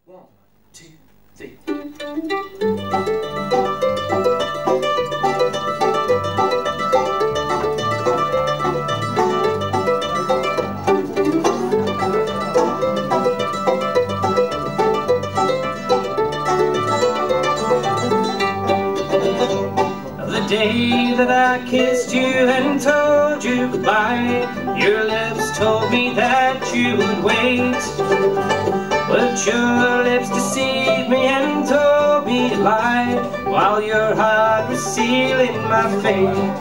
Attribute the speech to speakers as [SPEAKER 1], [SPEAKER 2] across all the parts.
[SPEAKER 1] 1, 2, 3. The day that I kissed you and told you goodbye, your lips told me that you would wait. But your lips deceived me and told me to lie, while your heart was sealing my fate.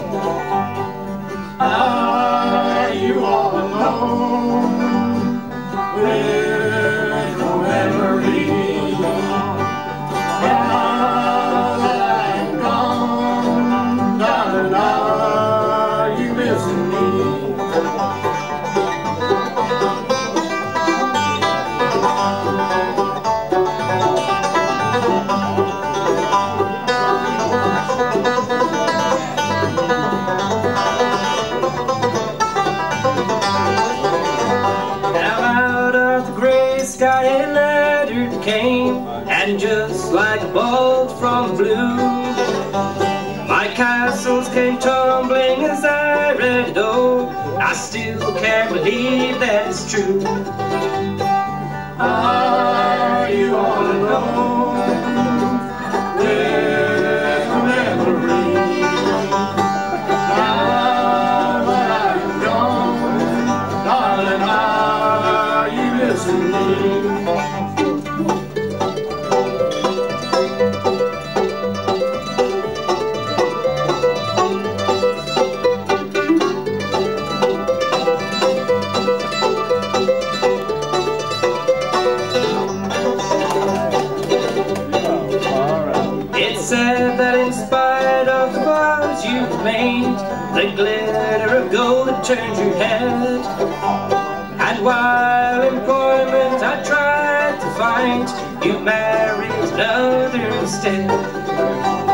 [SPEAKER 2] Are you all alone with no memory? Now that I'm gone, darling, are you missing me?
[SPEAKER 1] Sky and ladder came, and just like a bolt from blue, my castles came tumbling as I read it. Oh, I still can't believe that it's true.
[SPEAKER 2] Are you all alone with a memory? Now that I'm gone, darling, are you missing me?
[SPEAKER 1] It's said that in spite of the vows you've made, the glitter of gold had turned your head. And while employment I tried to find, you married another instead.